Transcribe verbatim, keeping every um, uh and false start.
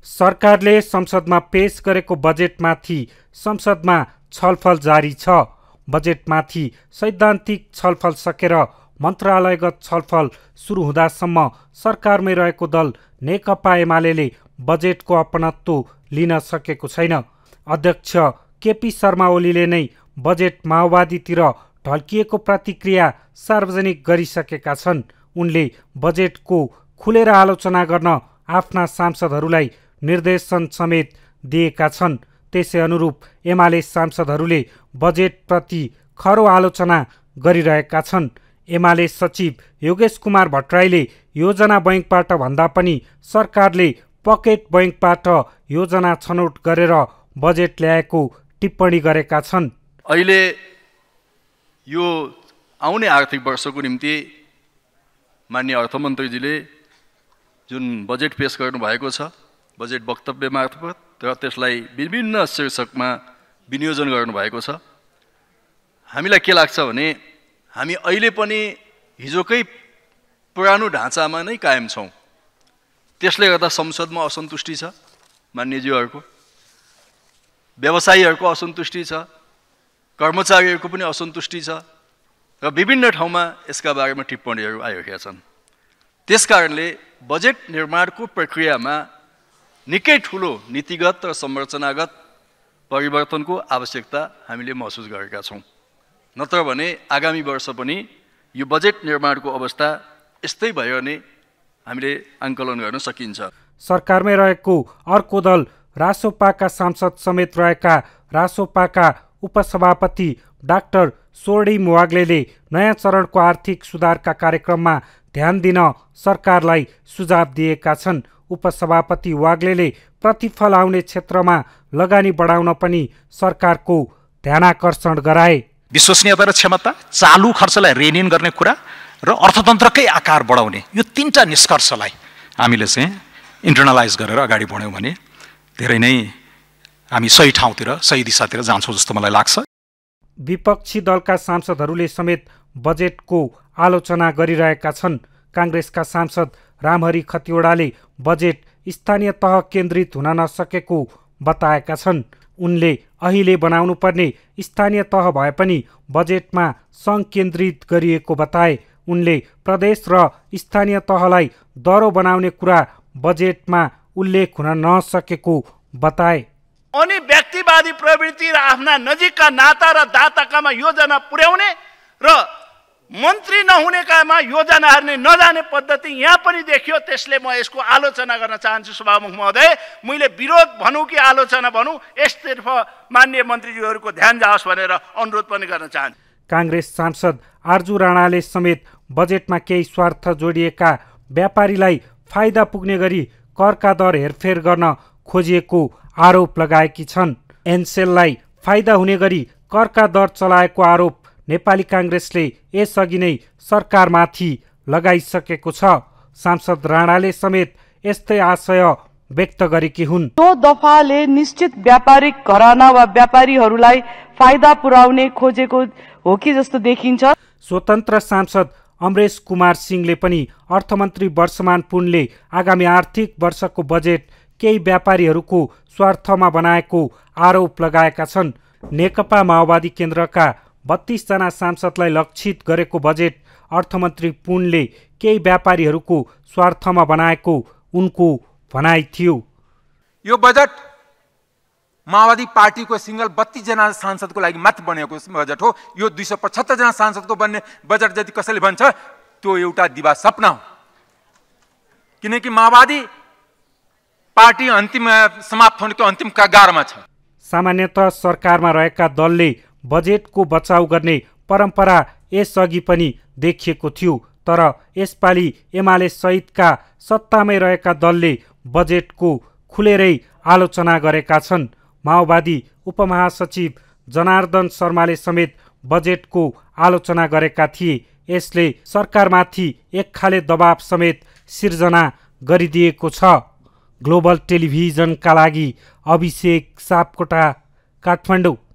सरकारले संसदमा पेश गरेको बजेटमाथि संसदमा छलफल जारी छ। बजेटमाथि सैद्धान्तिक छलफल सकेर मन्त्रालयगत छलफल सुरु हुँदासम्म सरकारमै रहेको दल नेकपा एमाले बजेटको अपनत्व लिन सकेको छैन। अध्यक्ष केपी शर्मा ओलीले नै बजेट माओवादीतिर ढल्किएको प्रतिक्रिया सार्वजनिक गरिसकेका छन्। उनले बजेटको खुलेर आलोचना गर्न आफ्ना सांसदहरूलाई निर्देशन समेत दिएका छन्। त्यसै अनुरूप एमाले सांसदहरूले बजेटप्रति खरो आलोचना गरिरहेका छन्। एमाले सचिव योगेश कुमार भट्टराईले योजना बैंकबाट भन्दा पनि सरकारले पकेट बैंकबाट योजना छनौट गरेर बजेट ल्याएको टिप्पणी गरेका छन्। अहिले यो आउने आर्थिक वर्षको निम्ति माननीय अर्थमन्त्रीजीले जुन बजेट पेश गर्नु भएको छ, बजेट वक्तव्य मार्फत र त्यसलाई विभिन्न शीर्षकमा विनियोजन गर्नुभएको छ। हामीलाई के लाग्छ भने हामी अहिले पनि हिजोकै पुरानो ढाँचामा नै कायम छौँ। त्यसले गर्दा संसदमा असन्तुष्टि छ, मान्यज्यूहरूको, व्यवसायीहरूको असन्तुष्टि छ, कर्मचारीहरूको पनि असन्तुष्टि छ र विभिन्न ठाउँमा यसका बारेमा टिप्पणीहरू आइरहेका छन्। त्यसकारणले बजेट निर्माणको प्रक्रियामा निकै ठुलो नीतिगत र संरचनागत परिवर्तनको आवश्यकता हामीले महसुस गरेका छौँ। नत्र भने आगामी वर्ष पनि यो बजेट निर्माणको अवस्था यस्तै भयो भने हामीले आङ्कलन गर्न सकिन्छ। सरकारमै रहेको अर्को दल रासोपाका सांसद समेत रहेका रासोपाका उपसभापति डाक्टर स्वर्णिम वाग्लेले नयाँ चरणको आर्थिक सुधारका कार्यक्रममा ध्यान दिन सरकारलाई सुझाव दिएका छन्। उपसभापति वाग्लेले प्रतिफल आउने क्षेत्रमा लगानी बढाउन पनि सरकारको ध्यानाकर्षण गराए। विश्वसनीयता र क्षमता, चालु खर्चलाई रेन इन गर्ने कुरा र अर्थतन्त्रकै आकार बढाउने, यो तीनटा निष्कर्षलाई हामीले चाहिँ इन्टर्नलाइज गरेर अगाडि बढ्यौँ भने धेरै नै हामी सही ठाउँतिर, सही दिशातिर जान्छौँ जस्तो मलाई लाग्छ। विपक्षी दलका सांसदहरूले समेत बजेटको आलोचना गरिरहेका छन्। काङ्ग्रेसका सांसद रामहरि खतिवडाले बजेट स्थानीय तह केन्द्रित हुन नसकेको बताएका छन्। उनले अहिले बनाउनुपर्ने स्थानीय तह भए पनि बजेटमा सङ्घ केन्द्रित गरिएको बताए। उनले प्रदेश र स्थानीय तहलाई दरो बनाउने कुरा बजेटमा उल्लेख हुन नसकेको बताए। अनि व्यक्तिवादी प्रवृत्ति र आफ्ना नजिकका नाता र दाताकामा योजना पुर्याउने र मन्त्री नहुनेकामा योजनाहरू नै नजाने पद्धति यहाँ पनि देखियो। त्यसले म यसको आलोचना गर्न चाहन्छु सभामुख महोदय। मैले विरोध भनौँ कि आलोचना भनौँ, यसतर्फ माननीय मन्त्रीज्यूहरूको ध्यान जाओस् भनेर अनुरोध पनि गर्न चाहन्छु। काङ्ग्रेस सांसद आर्जु राणाले समेत बजेटमा केही स्वार्थ जोडिएका व्यापारीलाई फाइदा पुग्ने गरी करका दर हेरफेर गर्न खोजिएको आरोप लगाएकी छन्। एनसेललाई फाइदा हुने गरी करका दर चलाएको आरोप नेपाली काङ्ग्रेसले यसअघि नै सरकारमाथि लगाइसकेको छ। सांसद राणाले समेत यस्तै आशय व्यक्त गरेकी हुन्। यो दफाले निश्चित व्यापारिक घराना वा व्यापारीहरूलाई फाइदा पुर्याउने खोजेको हो कि जस्तो देखिन्छ। स्वतन्त्र सांसद अमरेश कुमार सिंहले पनि अर्थमन्त्री वर्षमान पुनले आगामी आर्थिक वर्षको बजेट केही व्यापारीहरूको स्वार्थमा बनाएको आरोप लगाएका छन्। नेकपा माओवादी केन्द्रका बत्तीस जना सांसदलाई लक्षित गरेको बजेट अर्थमन्त्री पुनले केही व्यापारीहरूको स्वार्थमा बनाएको उनको भनाइ थियो। यो बजेट माओवादी पार्टीको सिंगल बत्तीस जना सांसदको लागि मात्र बनेको बजेट हो। यो दुई सौ पचहत्तर जना सांसदको बन्ने बजेट जति कसैले भन्छ त्यो एउटा दिवा सपना हो। किनकि माओवादी पार्टी अन्तिम समाप्त हुनेको अन्तिम कगारमा छ। सामान्यतः सरकारमा रहेका दलले बजेटको बचाउ गर्ने परम्परा यसअघि पनि देखिएको थियो। तर यसपालि एमाले सहितका सत्तामै रहेका दलले बजेटको खुलेरै आलोचना गरेका छन्। माओवादी उपमहासचिव जनार्दन शर्माले समेत बजेटको आलोचना गरेका थिए। यसले सरकारमाथि एक खाले दबाव समेत सिर्जना गरिदिएको छ। ग्लोबल टेलिभिजनका लागि अभिषेक सापकोटा, काठमाडौँ।